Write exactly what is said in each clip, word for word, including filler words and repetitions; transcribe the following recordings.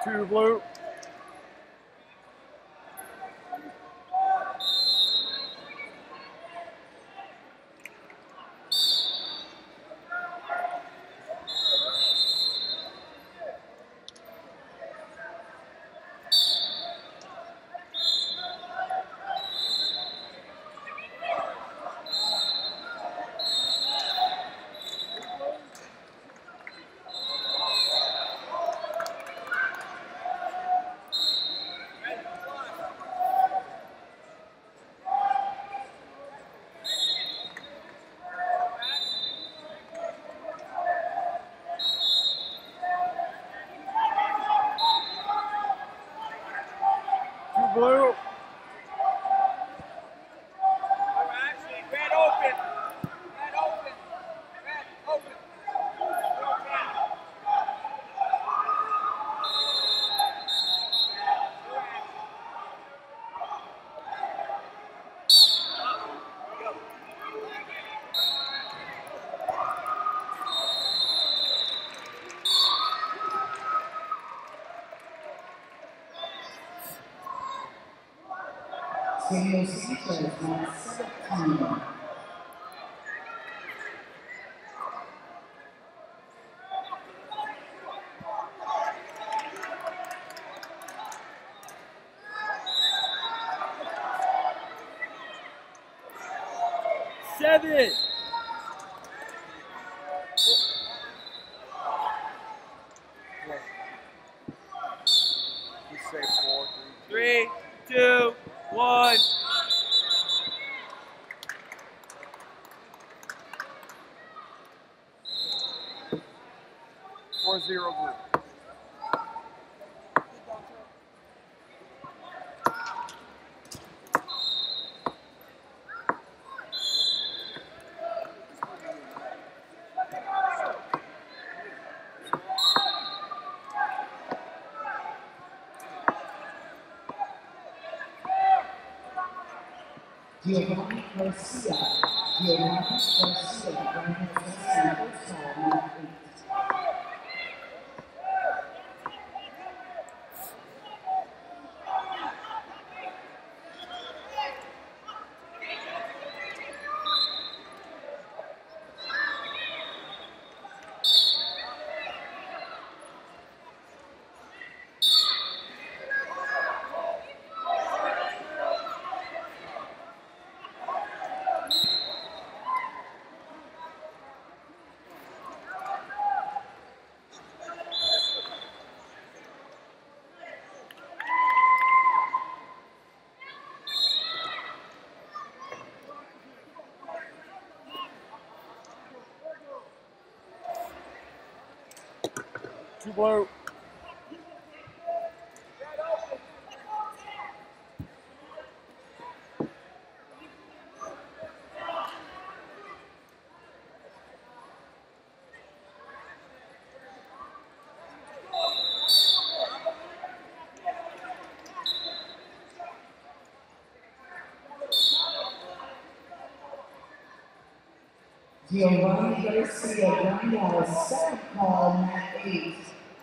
Two blue. Blue. Red open. Red open. Red open. Samuel Sanchez, number seventeen. Seven. Just say four, Three, two, one. Four zero blue. Giovanni Garcia. Giovanni Garcia, Giovanni Garcia, first time, number eight. Two blue. Giovanni Garcia, Daniel, second call, mat eight.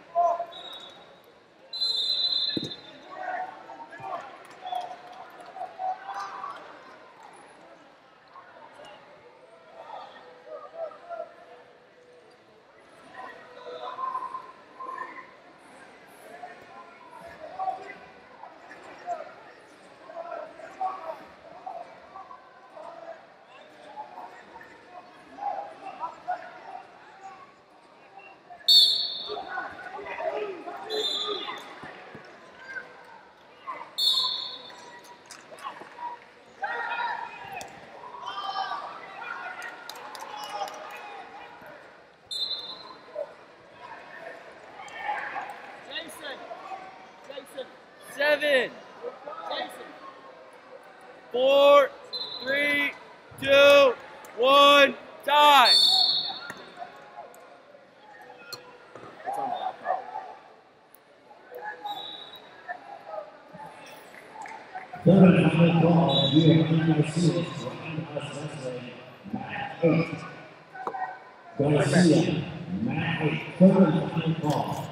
Seven. Four, three, two, one, time. It's on the laptop. Third and final call, Giovanni Garcia, roundhouse wrestling, mat eight. Garcia, mat eight, third and final call.